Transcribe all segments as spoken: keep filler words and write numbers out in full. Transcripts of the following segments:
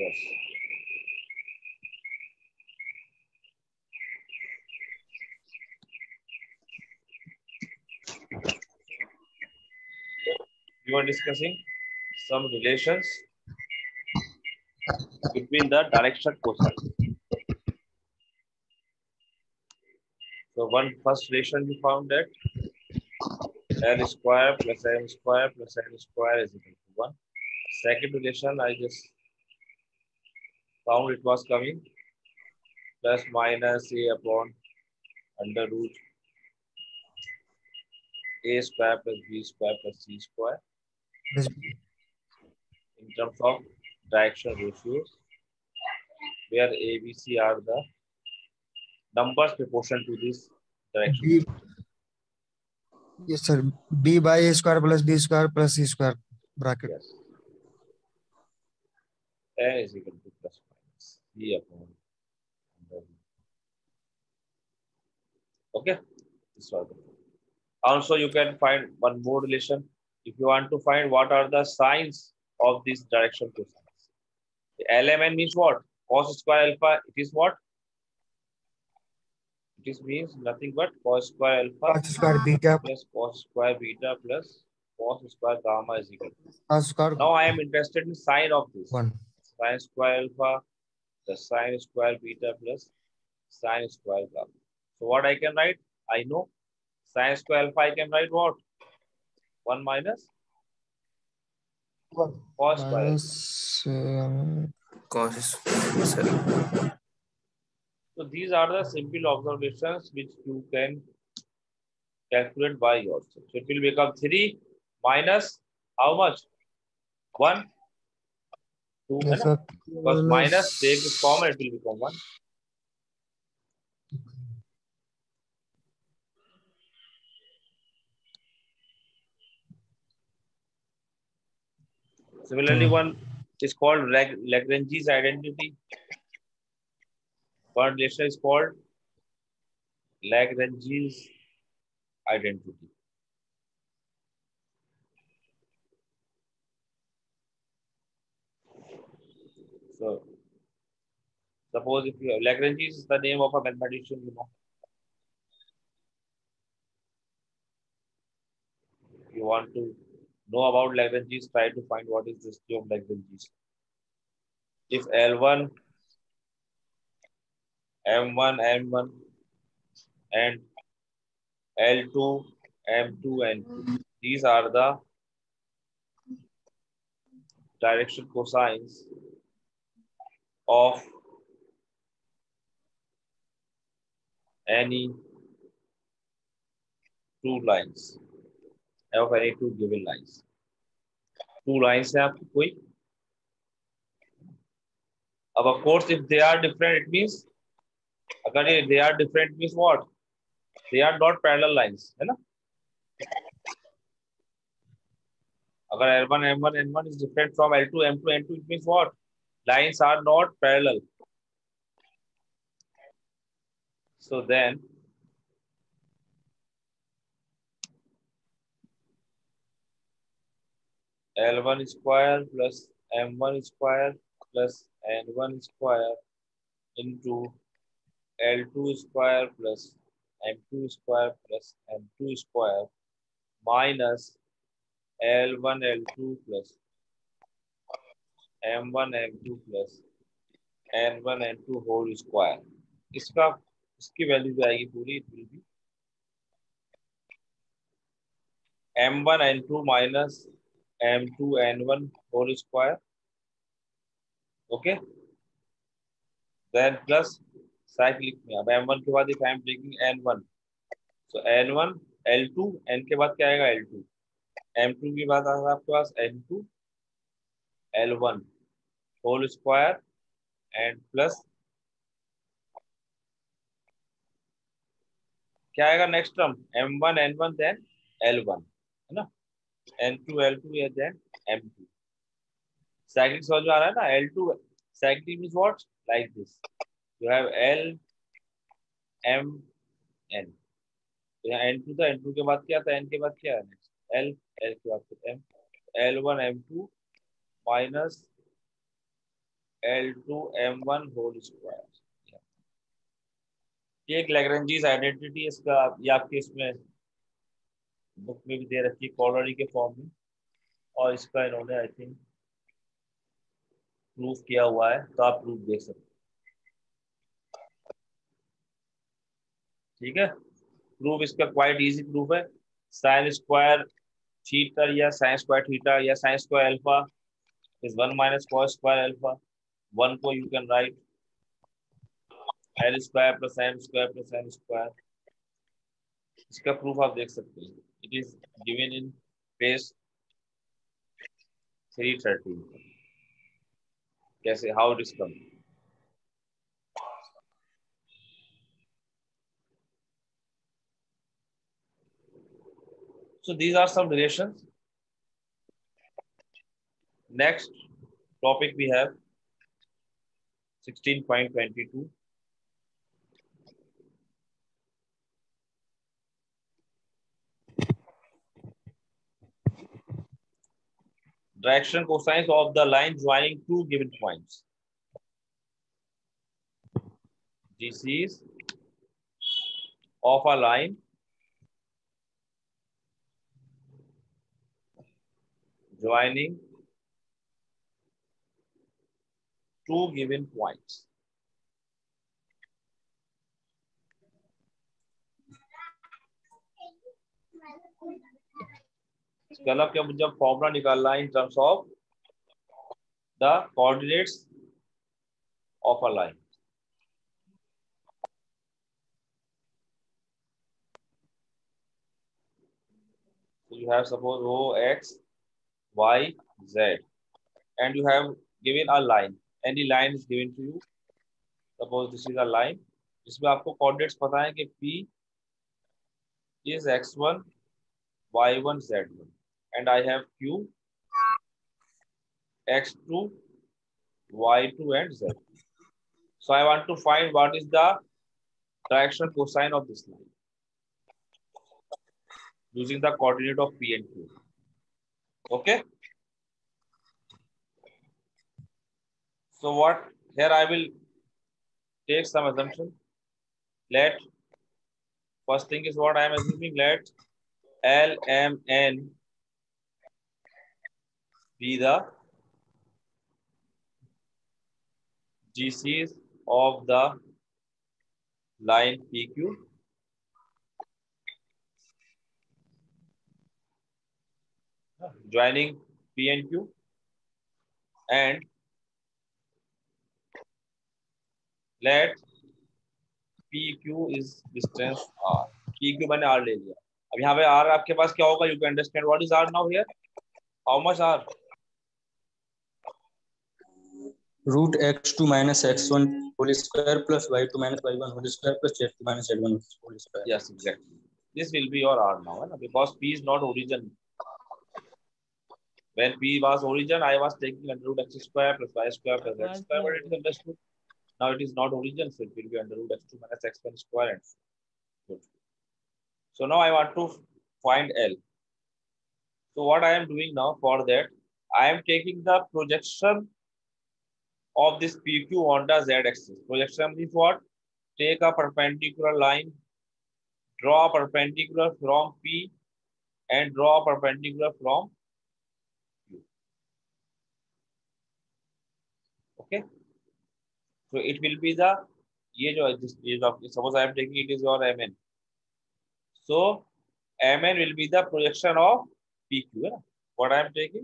plus. We were discussing some relations between the direction cosine. So one first relation we found that L square plus M square plus N square is equal to one. Second relation I just found it was coming plus minus A upon under root A square plus B square plus C square This in terms of direction ratios, where A, B, C are the numbers proportional to this direction. B, yes sir, B by A square plus B square plus C square bracket. Yes. N is equal to plus minus C upon under root. Okay. This was it. Also, you can find one more relation. If you want to find what are the signs of this direction cosines. L M N means what? Cos square alpha. It is what? It is means nothing but cos square alpha Cos square beta plus cos square beta plus cos square gamma is equal to. cos square Now I am interested in sign of this. one. Sin square alpha plus sin square beta plus sin square gamma. So what I can write? I know sin square alpha I can write what? one minus One. cos square alpha. Minus um, Cos sorry. So these are the simple observations which you can calculate by yourself. So it will become three minus how much? one, two, yes, है ना? sir. Because minus take this common, it will become one. Similarly, one is called Lag Lagrange's identity. One relation is called Lagrange's identity. So, suppose if you Lagrange is the name of a mathematician, you know. If you want to know about Lagrange's, try to find what is the history of Lagrange's. If L one, M one, N one, and L two, M two, N two, these are the direction cosines of any two lines, of any two given lines. Two lines है आपकी कोई. अब of course if they are different, it means अगर ये they are different means what? They are not parallel lines, है ना? अगर L one, M one, N one is different from L two, M two, N two, it means what? Lines are not parallel. So then L one square plus M one square plus N one square into L two square plus M two square plus N two square minus L one L two plus M one M two plus N one N two whole square. इसका इसकी value जो आएगी पूरी it will be M one N two minus M two N one whole square. Okay. Then plus cyclic में अब M one के बाद if I am taking N one, so N one L two N के बाद क्या आएगा L two, M two के बाद आएगा आपके पास N two L one whole square and plus क्या आएगा next term M one N one then L one है ना, N two L two या then M two. साइक्लिक समझ में आ रहा है ना? L two cyclic means what? Like this. You have L M N. तो यहाँ N two था, N two के बाद क्या था, N के बाद क्या है नेक्स्ट L, L के बाद फिर M. L one M two minus L two M one whole square. ये एक लैग्रेंजीज आइडेंटिटी इसका ये आपके इसमें बुक में भी दे रखी है कॉलरी के फॉर्म में, और इसका इन्होंने आई थिंक प्रूफ किया हुआ है, तो आप प्रूफ देख सकते हैं। ठीक है, प्रूफ इसका क्वाइट इजी प्रूफ है। साइन स्क्वायर थीटा या साइन स्क्वायर थीटा या sine square alpha is one minus cos square alpha. One को you can write l square plus m square plus n square. इसका proof आप देख सकते हैं, it is given in page three thirty. कैसे, how it is come. So these are some relations. Next topic we have sixteen point two two. Direction cosines of the line joining two given points. This is of a line joining two given points. इसका मतलब क्या, जब formula निकालना है in terms of the coordinates of a line. So you have suppose O X, Y, Z, and you have given a line. Any line is given to you. Suppose this is a line. जिसमें आपको coordinates पता है कि P is x one, y one, z one, and I have Q x two, y two, and z. So I want to find what is the direction cosine of this line using the coordinate of P and Q. Okay. So what here I will take some assumption. Let first thing is what I am assuming. Let L M N be the G Cs of the line P Q. Joining P and Q, and let P Q is distance R. P Q मैंने R ले लिया। अब यहाँ पे R आपके पास क्या होगा? You can understand what is R now here? How much R? Root x two minus x one whole square plus y two minus y one whole square plus z two minus z one whole square. Yes, exactly. This will be your R now, right? Because P is not origin. When P was origin, I was taking under root x square plus y square plus z square, but it is understood. Now it is not origin, so it will be under root x two minus x one square and good. So now I want to find L. So what I am doing now for that, I am taking the projection of this P Q on the z axis. Projection is what? Take a perpendicular line, draw a perpendicular from P and draw a perpendicular from Q. Okay. So it will be the ये जो is of suppose I am taking it is your M N. So M N will be the projection of P Q. Yeah? What I am taking?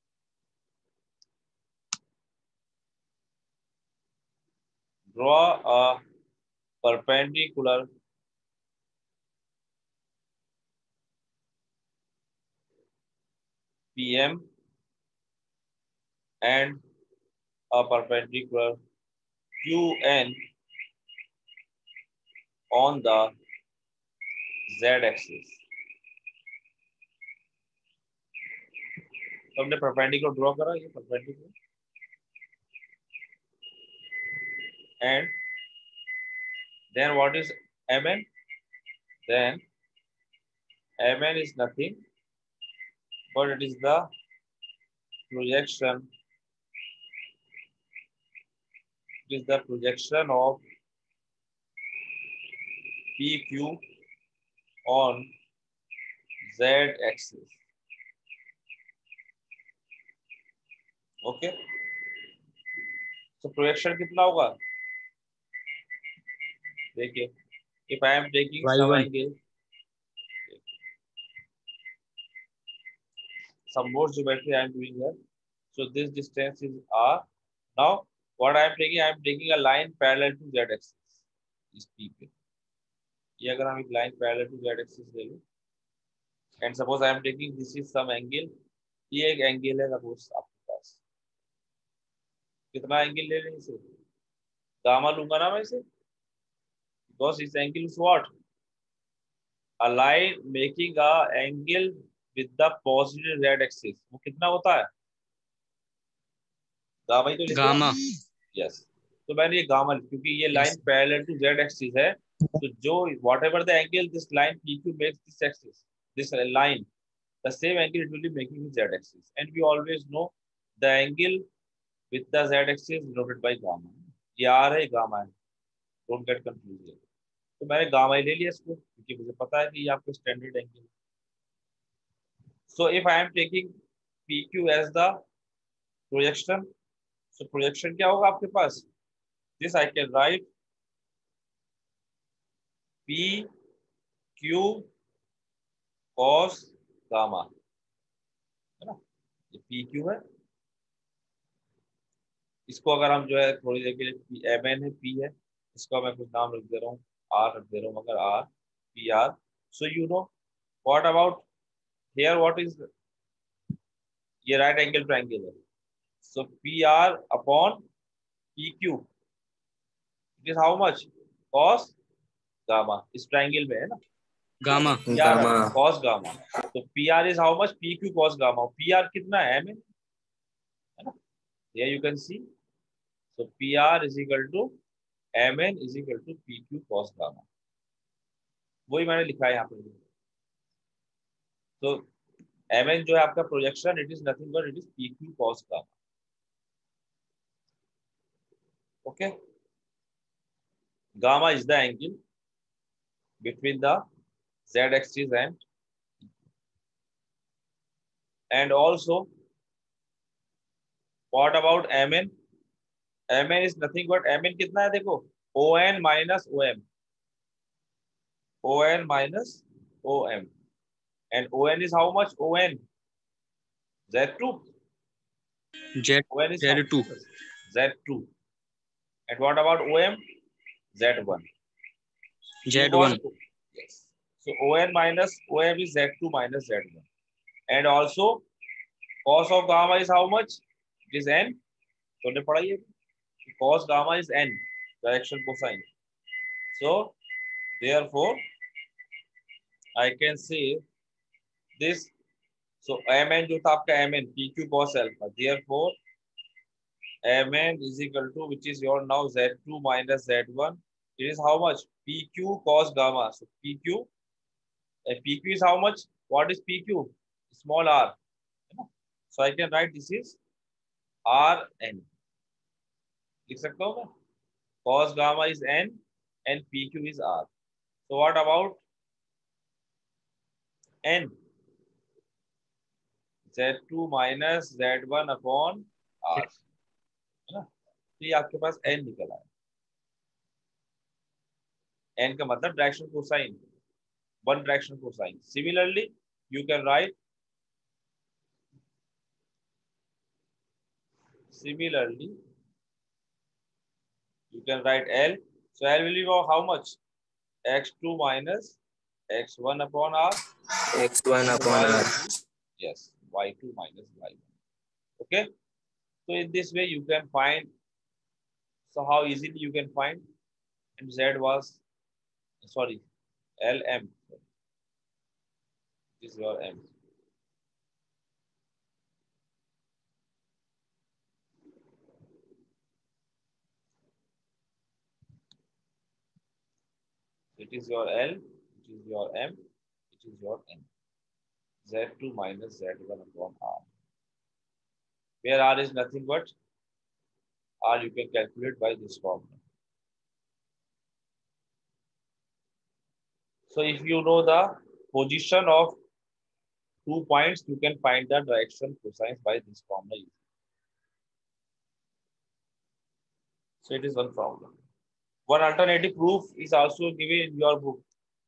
Draw a perpendicular P M and a perpendicular Q N on the Z axis. तो हमने perpendicular draw करा, ये perpendicular, and then what is M N? Then M N is nothing but it is the projection It is the projection of P Q on Z axis. Okay. So projection कितना होगा? देखिए, if I am taking Y some one. angle, some more geometry I am doing here. So this distance is R. Now what I am taking, I am taking a line parallel to Z axis. इस P पे, ये अगर हम एक line parallel to Z axis ले लें, and suppose I am taking this is some angle, ये एक angle है suppose आपके पास, कितना angle ले लें इसे? गामा लूंगा ना मैं इसे, because this angle is what? A line making a angle with the positive Z axis. वो कितना होता है? गामा ही तो लिखते हैं। गामा। यस, तो मैंने ये गामा, क्योंकि ये line parallel to Z axis है, तो जो whatever the angle this line P Q makes this axis, this line, the same angle it will be making with Z axis, and we always know the angle with the Z axis denoted by gamma. ये R है, gamma है, don't get confused. तो मैंने gamma ही ले लिया इसको, क्योंकि मुझे पता है कि ये आपका स्टैंडर्ड एंगल है. So if I am taking P Q as the projection, so projection क्या होगा आपके पास? This I can write P Q cos gamma, है ना? ये P Q है. इसको अगर हम जो है थोड़ी देर के लिए एम एन है, P है, इसको मैं कुछ नाम रख दे रहा हूँ, R रख दे रहा हूँ, मगर R P R. So you know what about here? What is ये राइट एंगल ट्रायंगल है. So P R upon P Q, it is how much? Cos gamma. इस ट्रायंगल में है ना, गामा गामा cos gamma. तो P R is how much? P Q cos gamma. P R कितना है? M है ना? Here you can see. So P R is equal to M N is equal to P Q cos gamma. वही मैंने लिखा है यहाँ पे. तो M N जो है आपका projection, it is nothing but it is P Q cos gamma. Okay. Gamma is the angle between the Z axis and and also what about M N? M N is nothing but M N कितना है देखो, O N minus O M, O N minus O M, and O N is how much? O N Z two. Z O N is how? Z two. Z two. And what about O M? Z one. Z one. Yes. So O N minus O M is Z two minus Z one. And also cos of gamma is how much? It is N. So ने पढ़ा ये, cos gamma is N, direction cosine. So therefore I can say this. So M N जो था आपका M N, P Q cos alpha. Therefore M N is equal to, which is your now Z two minus Z one. It is how much? P Q cos gamma. So P Q, uh, P Q is how much? What is P Q? Small r. So I can write this is R N. लिख सकता हूँ मैं? Cos gamma is N and P Q is R. So what about N? Z two minus Z one upon R. है ना? तो ये आपके पास N निकल आया. N का मतलब direction cosine, one direction cosine. Similarly, you can write similarly you can write L. So L will be how much? X two minus X one upon R. X one upon R. Yes, Y two minus Y one. Okay. So in this way you can find. So how easily you can find? And Z was sorry L M. This is your M. It is your L, it is your M, it is your N. Z two minus Z one upon R. Where R is nothing but or you can calculate by this formula. So if you know the position of two points, you can find the direction cosine by this formula. So it is one formula. One alternative proof is also given in your book.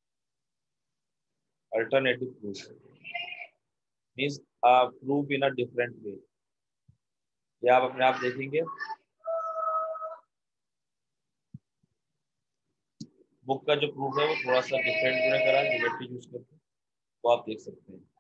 Alternative proof means a proof in a different way. ये आप अपने आप देखेंगे. Book का जो proof है वो थोड़ा सा डिफरेंट मैंने करा ज्योमेट्री यूज करके, वो आप देख सकते हैं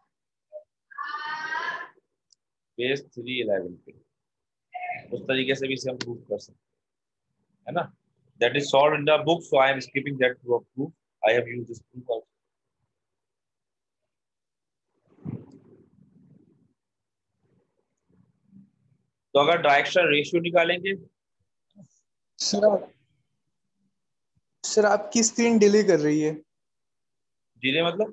पेज थ्री इलेवन पे. उस तरीके से भी इसे हम प्रूफ कर सकते हैं, है ना. That is solved in the book, so I am skipping that proof. I have used this proof also. तो अगर डायरेक्शन रेशियो निकालेंगे. सर आप सर आपकी स्क्रीन डिले कर रही है. डिले मतलब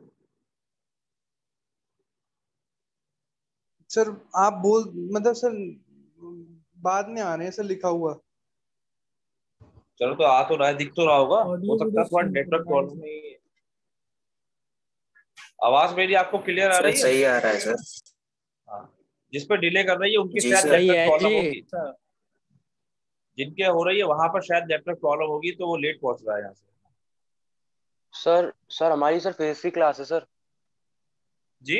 सर आप बोल मतलब सर बाद में आ रहे हैं सर लिखा हुआ. चलो तो आ तो रहा है, दिख तो रहा होगा. हो सकता है थोड़ा नेटवर्क प्रॉब्लम है. आवाज मेरी आपको क्लियर आ रही है? सही आ रहा है सर. हाँ, जिस पर डिले कर रही है उनकी जी शायद सर. नेटवर्क प्रॉब्लम होगी. जिनके हो रही है वहां पर शायद नेटवर्क प्रॉब्लम होगी, तो वो लेट पहुंच रहा है यहाँ से. सर सर हमारी सर फिजिक्स की क्लास है सर. जी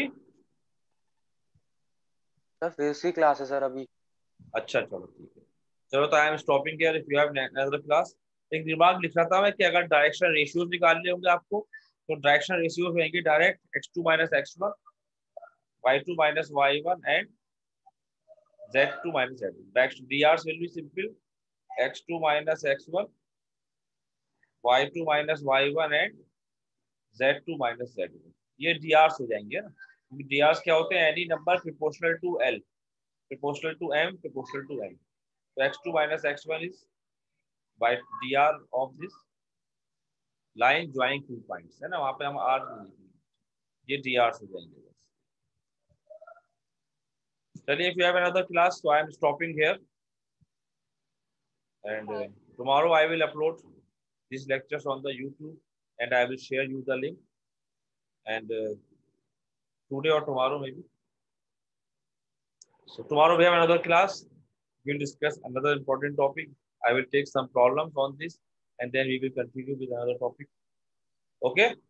सर फिजिक्स की क्लास है सर अभी. अच्छा चलो ठीक है. चलो तो I am stopping here. If you have another class. एक दिमाग लिख रहा था मैं कि अगर डायरेक्शन रेशियोज निकालने होंगे आपको, तो डायरेक्शन रेशियोज होंगे direct x two minus x one, y two minus y one and z two minus z one. Direction DR will be simple x two minus x one, y two minus y one and z two minus z one. ये DR हो जाएंगे ना. DR क्या होते हैं? Any number proportional to l, proportional to m, proportional to n. So x two minus x one is by dr of this line joining two points, है ना. वहां पे हम r लिखेंगे, ये dr हो जाएंगे बस. चलिए, if you have another class, so I am stopping here, and uh, tomorrow I will upload these lectures on the YouTube, and I will share you the link, and uh, today or tomorrow maybe. So tomorrow we have another class. We will discuss another important topic. I will take some problems on this, and then we will continue with another topic. Okay.